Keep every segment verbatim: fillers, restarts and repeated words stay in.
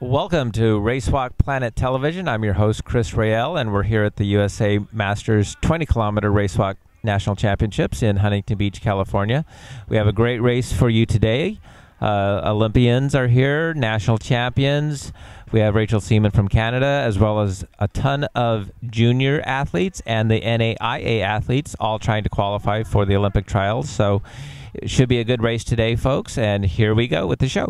Welcome to Racewalk Planet Television. I'm your host, Chris Rael, and we're here at the U S A Masters twenty kilometer Racewalk National Championships in Huntington Beach, California. We have a great race for you today. Uh, Olympians are here, national champions. We have Rachel Seaman from Canada, as well as a ton of junior athletes and the N A I A athletes, all trying to qualify for the Olympic trials. So it should be a good race today, folks, and here we go with the show.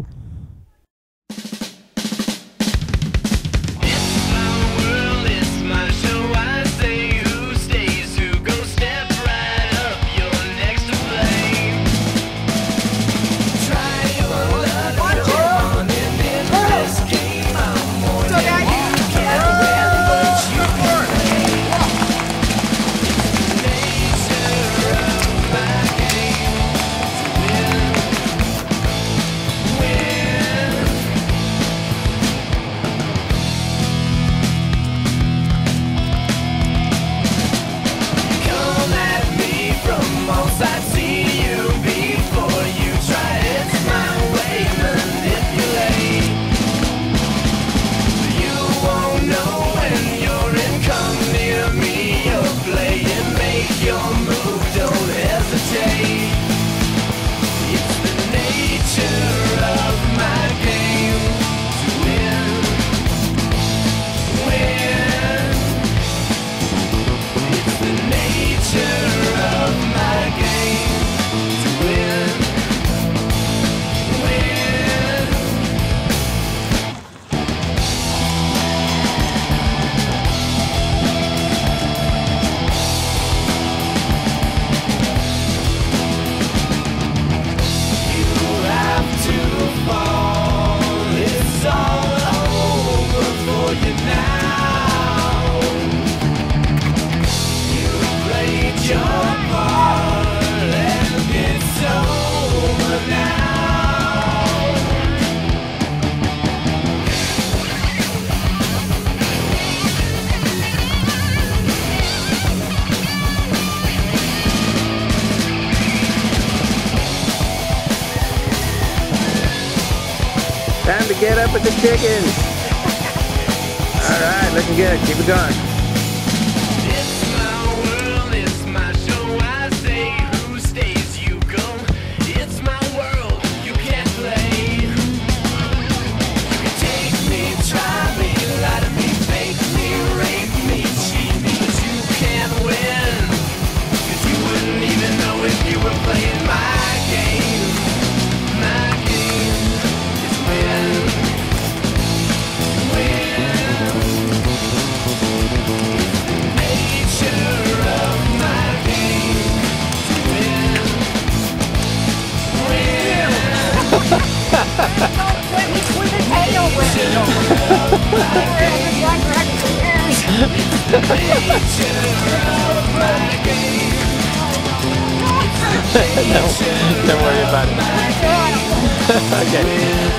Time to get up with the chickens. All right, looking good. Keep it going. It's my world, it's my show. I say who stays, you go. It's my world, you can't play. You can take me, try me, lie to me, fake me, rape me, cheat me, but you can't win. 'Cause you wouldn't even know if you were playing my game. My game is win. no, don't worry about it. Okay.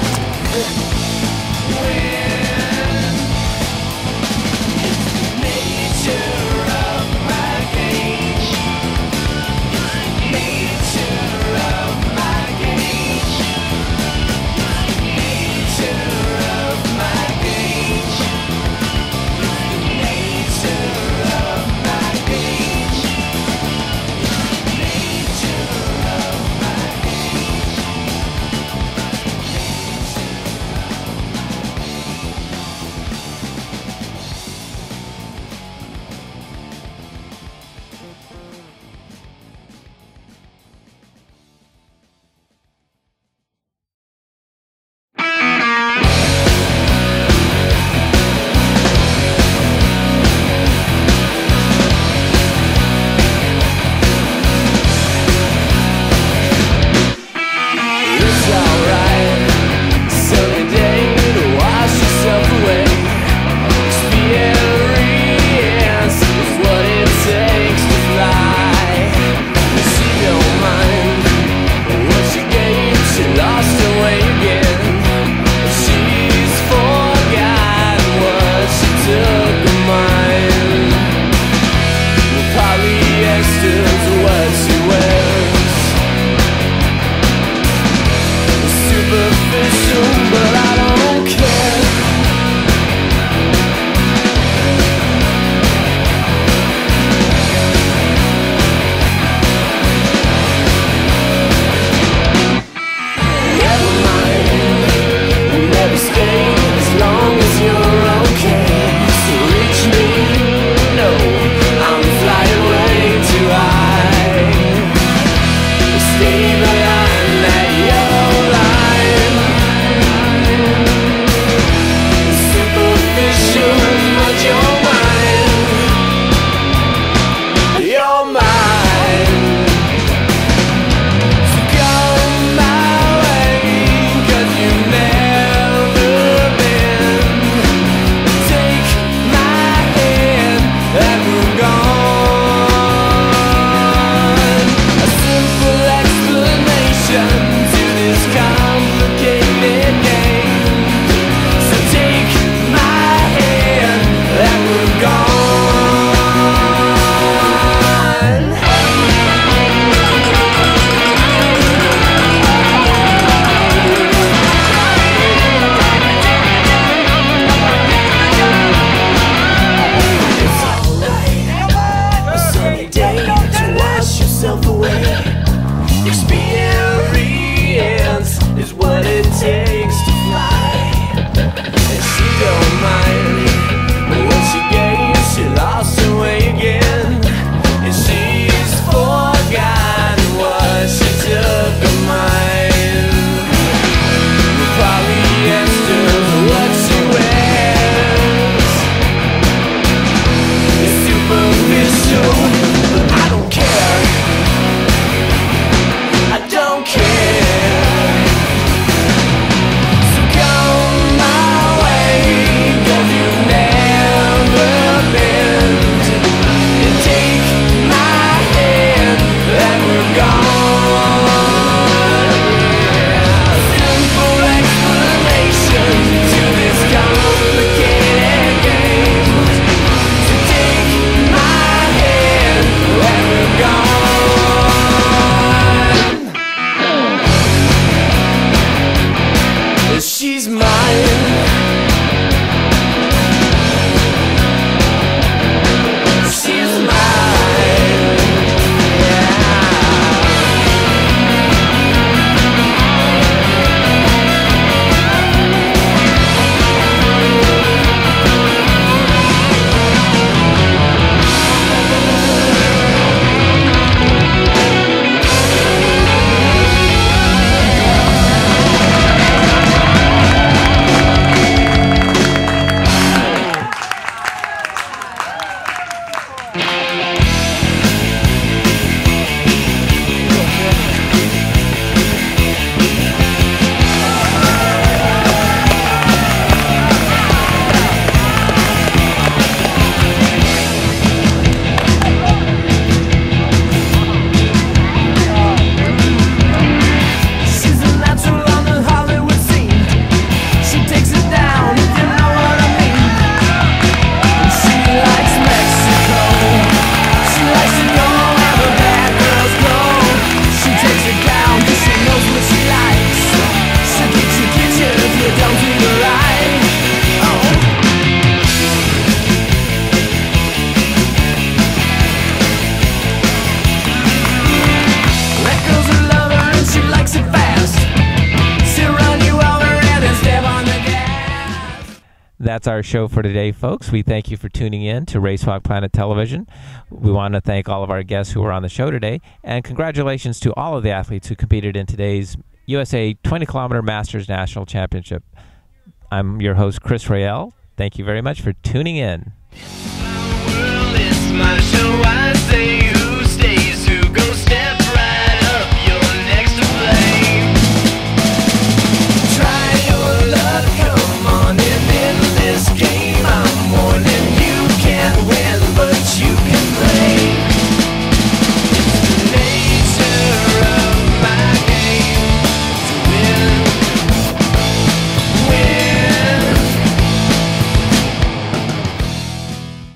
That's our show for today, folks. We thank you for tuning in to Racewalk Planet Television. We want to thank all of our guests who were on the show today, and congratulations to all of the athletes who competed in today's U S A twenty kilometer Masters National Championship. I'm your host, Chris Rael. Thank you very much for tuning in. It's my world, it's my show, I say